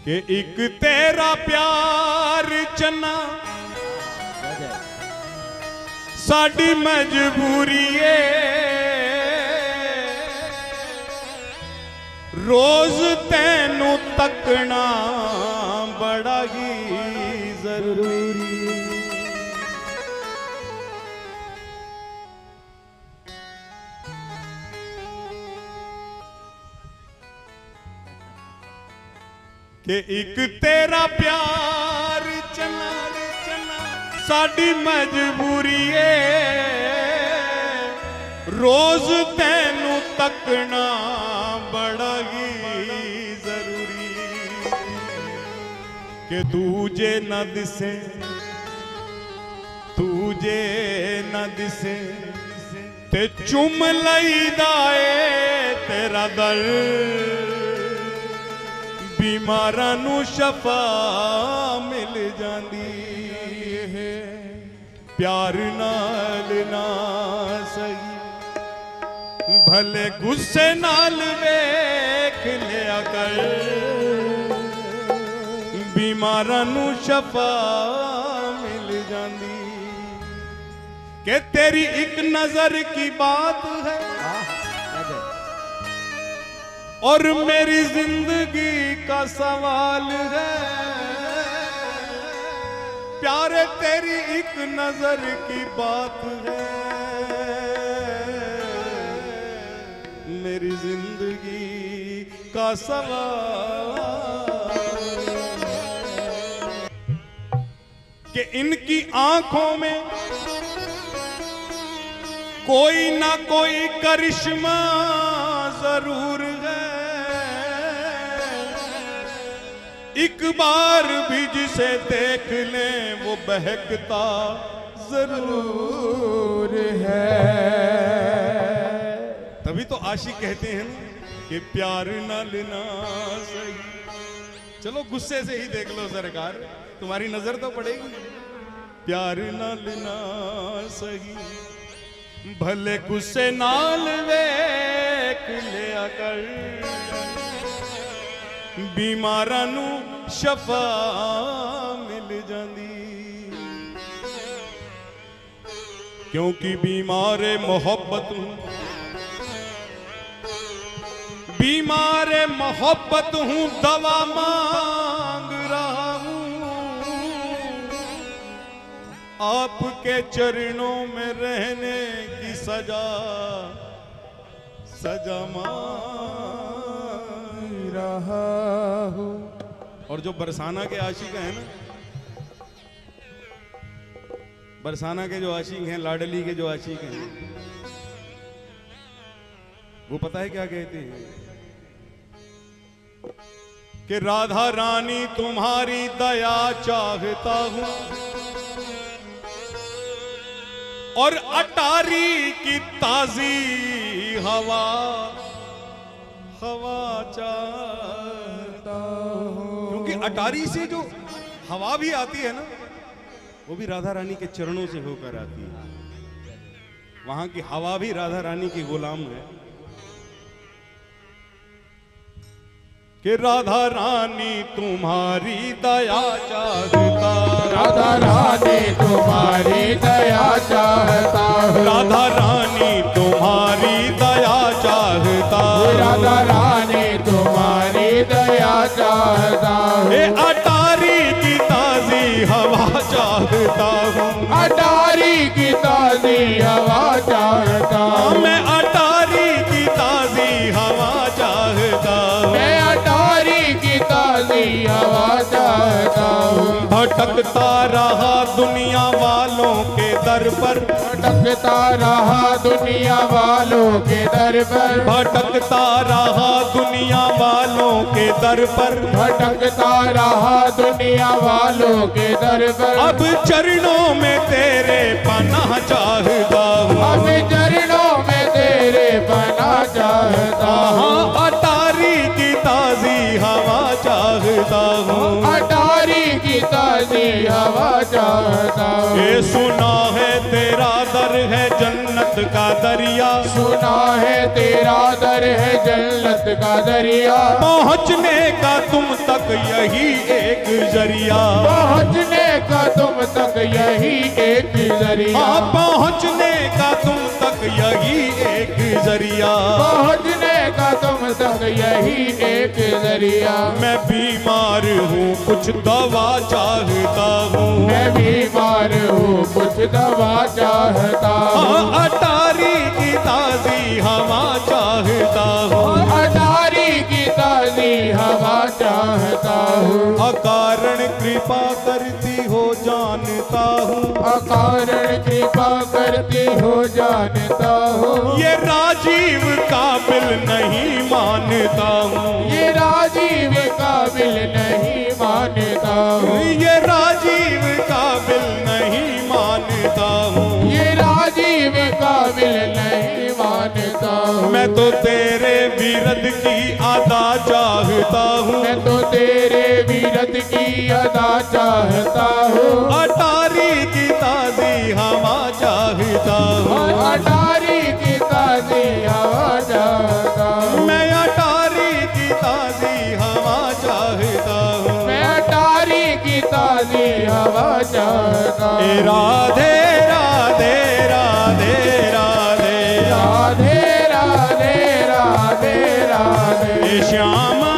कि एक तेरा प्यार चन्ना साडी मजबूरी है, रोज तैनू तकना बड़ा ही जरूरी है। कि एक तेरा प्यार चना साडी मजबूरी है, रोज तैनू तकना बड़ा ही जरूरी कि तुझे न दिसे ते चुम लईदा है तेरा दर, बीमारां नू शफा मिल जांदी है। प्यार नाल ना सही भले गुस्से नाल वेख लिया कर, बीमारां नू शफा मिल जांदी। के तेरी एक नजर की बात है और मेरी जिंदगी का सवाल है। प्यारे तेरी एक नजर की बात है, मेरी जिंदगी का सवाल कि इनकी आंखों में कोई ना कोई करिश्मा जरूर है। एक बार भी जिसे देख लें वो बहकता जरूर है। तभी तो आशिक कहते हैं कि प्यार ना लेना सही। चलो गुस्से से ही देख लो सरकार, तुम्हारी नजर तो पड़ेगी। प्यार ना लेना सही भले गुस्से नाल वेख लिया कर, बीमारां नू शफा मिल जांदी। क्योंकि बीमारे मोहब्बत हूं, बीमारे मोहब्बत हूं, दवा मांग रहा हूं। आपके चरणों में रहने की सजा मांग रहा हूं। और जो बरसाना के आशिक हैं ना, बरसाना के जो आशिक हैं, लाडली के जो आशिक हैं, वो पता है क्या कहते हैं कि राधा रानी तुम्हारी दया चाहता हूं और अटारी की ताजी हवा चाहता हूं। क्योंकि अटारी से जो हवा भी आती है ना, वो भी राधा रानी के चरणों से होकर आती है। वहां की हवा भी राधा रानी की गुलाम है। कि राधा रानी तुम्हारी दया चाहता, राधा रानी तुम्हारी दया चाहता हूँ, राधा रानी तुम्हारी दया चाहता, राधा रानी तुम्हारी दया चाहता हूँ। अटारी की ताजी हवा चाहता हूँ, अटारी की ताजी हवा चाहता हूँ, मैं अटारी की ताजी हवा चाहता हूँ, मैं अटारी की ताजी हवा चाहता हूँ। भटकता रहा दुनिया वालों के दर पर, भटकता रहा दुनिया वालों के दर पर, भटकता रहा दुनिया वालों के दर पर, भटकता रहा दुनिया वालों के दर पर। अब चरणों में तेरे पनाह चाहता हूँ, अब चरणों में तेरे पनाह चाहता हूँ। अटारी की ताजी हवा चाहता हूँ, अटारी की ताजी हवा चाहता हूँ। ये सुना है तेरा दर है जन्नत का दरिया, सुना है तेरा दर है जन्नत का दरिया, पहुँचने का तुम तक तक यही एक जरिया, पहुँचने का तुम तक यही एक जरिया, हाँ पहुँचने का तुम तक यही एक जरिया, पहुँचने का तुम तक यही एक जरिया। मैं बीमार हूँ कुछ दवा चाहता हूँ, मैं बीमार हूँ कुछ दवा चाहता हूँ, अटारी की ताजी हवा चाहता हूँ, अटारी की ताजी हवा चाहता हूँ। अकारण कृपा करती हो जानता हूँ, अकारण कृपा करती हो जानता हूँ। ये राजीव काबिल नहीं मानता हूँ, ये राजीव काबिल नहीं मानता हूँ, ये राजीव काबिल नहीं मानता हूँ, ये राजीव काबिल नहीं मानता हूँ। मैं तो तेरे विरद की अदा चाहता हूँ, मैं तो तेरे वीरत की अदा चाहता हूँ। अटारी की ताजी हवा चाहता हूँ, अटारी की ताजी हवा चाहता हूँ। मैं अटारी की ताजी हवा चाहता हूँ, मैं अटारी की ताजी हवा चाहता हूँ। राधे राधे राधे राधे राधे राधे राधे राधे, श्यामा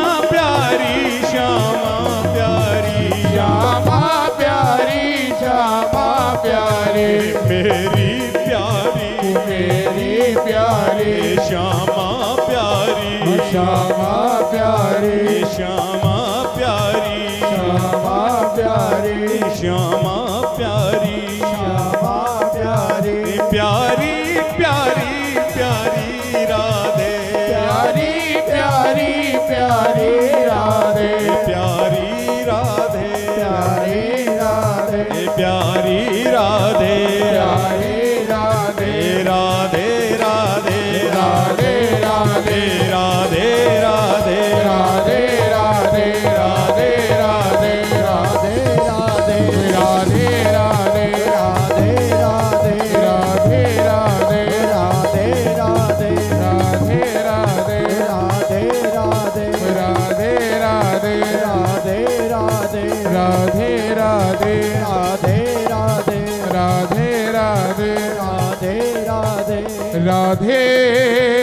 प्यारी श्यामा प्यारी, श्यामा प्यारी श्यामा प्यारी, मेरी प्यारी मेरी प्यारी, श्यामा प्यारी, श्यामा प्यारी, श्यामा प्यारी, श्यामा प्यारी, श्यामा प्यारी, श्यामा प्यारी, प्यारी प्यारी प्यारी राधे, प्यारी प्यारी प्यारी राधे, प्यारी राधे, प्यारी राधे, प्यारी राधे, प्यारी राधे, राधे राधे राधे राधे, राधे राधे राधे राधे, राधे राधे, राधे राधे, राधे राधे, राधे राधे, राधे राधे, राधे राधे, राधे राधे, राधे राधे, राधे राधे, राधे राधे, राधे राधे, राधे राधे, राधे राधे, राधे राधे, राधे